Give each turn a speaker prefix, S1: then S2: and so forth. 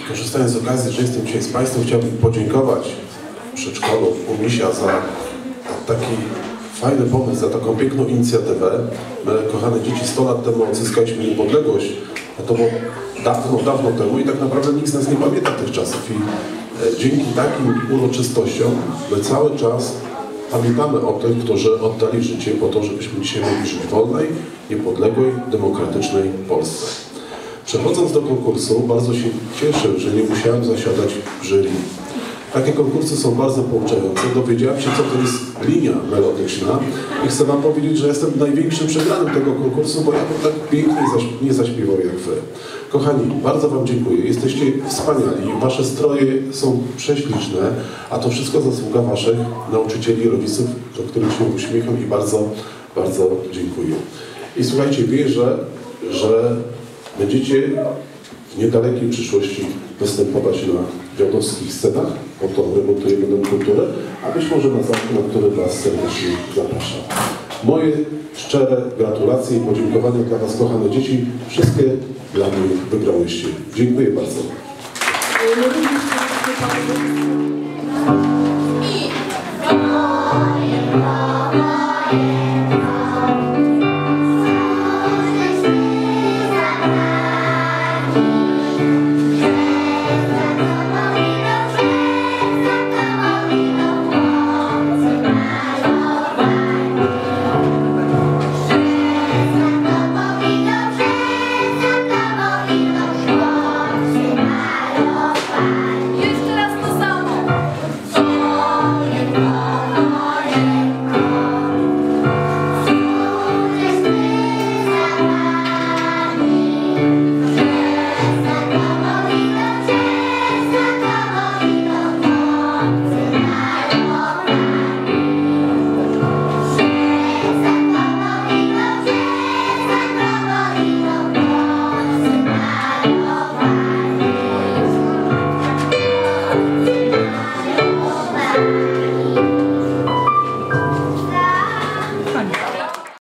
S1: Korzystając z okazji, że jestem dzisiaj z Państwem, chciałbym podziękować przedszkolu u Misia za taki fajny pomysł, za taką piękną inicjatywę. My, kochane dzieci, 100 lat temu odzyskaliśmy niepodległość, a to było dawno temu i tak naprawdę nikt z nas nie pamięta tych czasów. I dzięki takim uroczystościom my cały czas pamiętamy o tych, którzy oddali życie po to, żebyśmy dzisiaj mogli żyć w wolnej, niepodległej, demokratycznej Polsce. Przechodząc do konkursu, bardzo się cieszę, że nie musiałem zasiadać w jury. Takie konkursy są bardzo pouczające. Dowiedziałem się, co to jest linia melodyczna i chcę Wam powiedzieć, że jestem największym przegranym tego konkursu, bo ja bym tak pięknie nie zaśpiewał jak Wy. Kochani, bardzo Wam dziękuję. Jesteście wspaniali. Wasze stroje są prześliczne, a to wszystko zasługa Waszych nauczycieli, rodziców, do których się uśmiecham i bardzo, bardzo dziękuję. I słuchajcie, wierzę, że będziecie w niedalekiej przyszłości występować na dziadowskich scenach, po to remontujemy Dom Kultury, a być może na zamku, na który Was serdecznie zapraszam. Moje szczere gratulacje i podziękowania dla Was, kochane dzieci. Wszystkie dla mnie wygrałyście. Dziękuję bardzo.